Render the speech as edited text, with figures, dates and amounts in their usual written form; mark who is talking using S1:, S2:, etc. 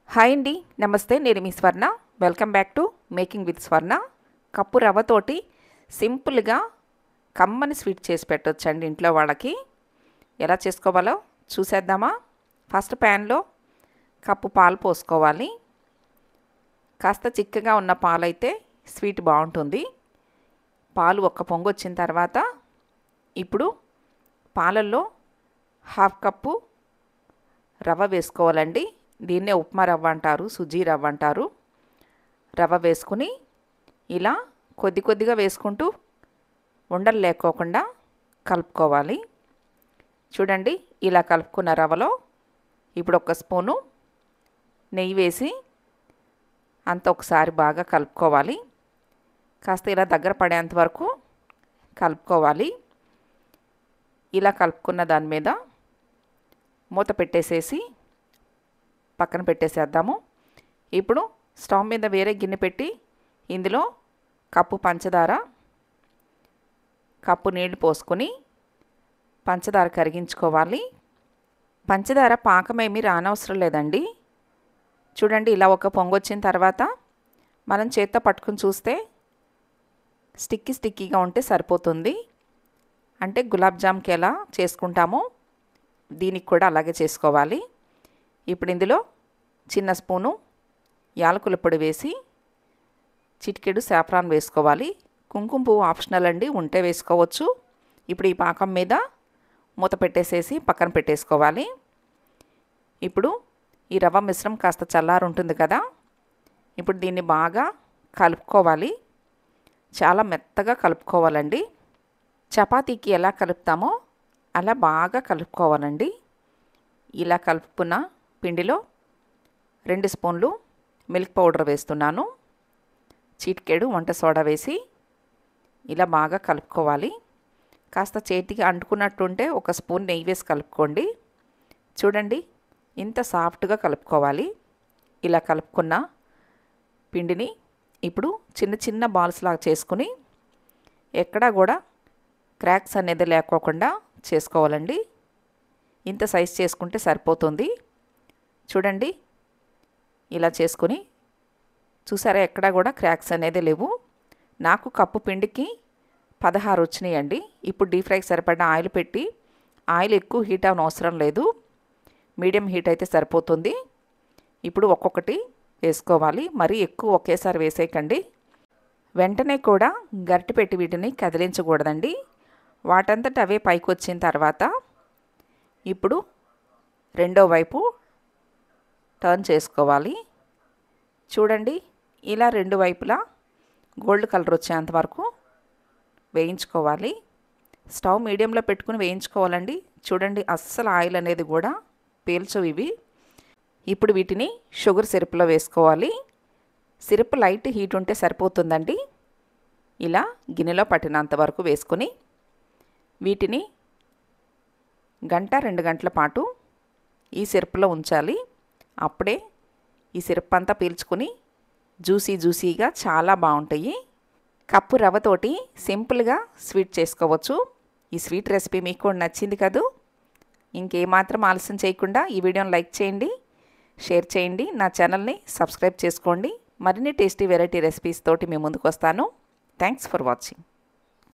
S1: Hi అండి, నమస్తే. నేను మీ Swarna. Welcome back to making with Swarna. Cup రవ్వతోటి సింపుల్గా కమ్మని స్వీట్ చేసి పెట్టొచ్చండి ఇంట్లో వాళ్ళకి. ఎలా చేసుకోవాలో చూసేద్దామా? ఫస్ట్ ప్యాన్లో కప్పు పాలు పోసుకోవాలి. కాస్త చిక్కగా ఉన్న పాలైతే స్వీట్ బాగుంటుంది. పాలు ఒక్క పొంగు వచ్చిన తర్వాత ఇప్పుడు పాలల్లో హాఫ్ కప్పు రవ్వ వేసుకోవాలండి. దీన్నే ఉప్మా రవ్వ అంటారు, సుజీ రవ్వ అంటారు. రవ్వ వేసుకుని ఇలా కొద్ది కొద్దిగా వేసుకుంటూ ఉండలు లేకోకుండా కలుపుకోవాలి. చూడండి, ఇలా కలుపుకున్న రవ్వలో ఇప్పుడు ఒక స్పూను నెయ్యి వేసి అంత ఒకసారి బాగా కలుపుకోవాలి. కాస్త ఇలా దగ్గర పడేంత వరకు కలుపుకోవాలి. ఇలా కలుపుకున్న దాని మీద మూత పెట్టేసేసి పక్కన పెట్టేసేద్దాము. ఇప్పుడు స్టవ్ మీద వేరే గిన్నె పెట్టి ఇందులో కప్పు పంచదార, కప్పు నీళ్లు పోసుకొని పంచదార కరిగించుకోవాలి. పంచదార పాకమేమీ రానవసరం లేదండి. చూడండి, ఇలా ఒక పొంగు వచ్చిన తర్వాత మనం చేత్తో పట్టుకుని చూస్తే స్టిక్కీగా ఉంటే సరిపోతుంది. అంటే గులాబ్ జామ్కి ఎలా చేసుకుంటామో దీనికి కూడా అలాగే చేసుకోవాలి. ఇప్పుడు ఇందులో చిన్న స్పూను యాలకుల పొడి వేసి చిటికెడు సాఫ్రాన్ వేసుకోవాలి. కుంకుమ పువ్వు ఆప్షనల్ అండి, ఉంటే వేసుకోవచ్చు. ఇప్పుడు ఈ పాకం మీద మూత పెట్టేసేసి పక్కన పెట్టేసుకోవాలి. ఇప్పుడు ఈ రవ్వ మిశ్రమం కాస్త చల్లారి ఉంటుంది కదా, ఇప్పుడు దీన్ని బాగా కలుపుకోవాలి. చాలా మెత్తగా కలుపుకోవాలండి. చపాతీకి ఎలా కలుపుతామో అలా బాగా కలుపుకోవాలండి. ఇలా కలుపుకున్న పిండిలో 2 స్పూన్లు మిల్క్ పౌడర్ వేస్తున్నాను. చిటికెడు వంట సోడా వేసి ఇలా బాగా కలుపుకోవాలి. కాస్త చేతికి అంటుకున్నట్టుంటే ఒక స్పూన్ నెయ్యి వేసి కలుపుకోండి. చూడండి, ఇంత సాఫ్ట్గా కలుపుకోవాలి. ఇలా కలుపుకున్న పిండిని ఇప్పుడు చిన్న చిన్న బాల్స్ లాగా చేసుకుని ఎక్కడా కూడా క్రాక్స్ అనేది లేకోకుండా చేసుకోవాలండి. ఇంత సైజ్ చేసుకుంటే సరిపోతుంది. చూడండి, ఇలా చేసుకుని చూసారా, ఎక్కడా కూడా క్రాక్స్ అనేది లేవు. నాకు కప్పు పిండికి 16 వచ్చినాయండి. ఇప్పుడు డీప్ ఫ్రైకి సరిపడా ఆయిల్ పెట్టి, ఆయిల్ ఎక్కువ హీట్ అవన అవసరం లేదు, మీడియం హీట్ అయితే సరిపోతుంది. ఇప్పుడు ఒక్కొక్కటి వేసుకోవాలి. మరీ ఎక్కువ ఒకేసారి వేసేయకండి. వెంటనే కూడా గరిటె పెట్టి వీటిని కదిలించకూడదండి. వాటంతట అవే పైకి వచ్చిన తర్వాత ఇప్పుడు రెండో వైపు టర్న్ చేసుకోవాలి. చూడండి, ఇలా రెండు వైపులా గోల్డ్ కలర్ వచ్చేంత వరకు వేయించుకోవాలి. స్టవ్ మీడియంలో పెట్టుకుని వేయించుకోవాలండి. చూడండి, అస్సలు ఆయిల్ అనేది కూడా పీల్చవు ఇవి. ఇప్పుడు వీటిని షుగర్ సిరప్లో వేసుకోవాలి. సిరప్ లైట్ హీట్ ఉంటే సరిపోతుందండి. ఇలా గిన్నెలో పట్టినంత వరకు వేసుకొని వీటిని 1-2 గంటల పాటు ఈ సిరప్లో ఉంచాలి. అప్పుడే ఈ సిరప్ అంతా పీల్చుకొని జ్యూసీగా చాలా బాగుంటాయి. కప్పు రవ్వతోటి సింపుల్గా స్వీట్ చేసుకోవచ్చు. ఈ స్వీట్ రెసిపీ మీకు కూడా నచ్చింది కదూ? ఇంకేమాత్రం ఆలస్యం చేయకుండా ఈ వీడియోని లైక్ చేయండి, షేర్ చేయండి, నా ఛానల్ని సబ్స్క్రైబ్ చేసుకోండి. మరిన్ని టేస్టీ వెరైటీ రెసిపీస్ తోటి మీ ముందుకు వస్తాను. Thanks for watching.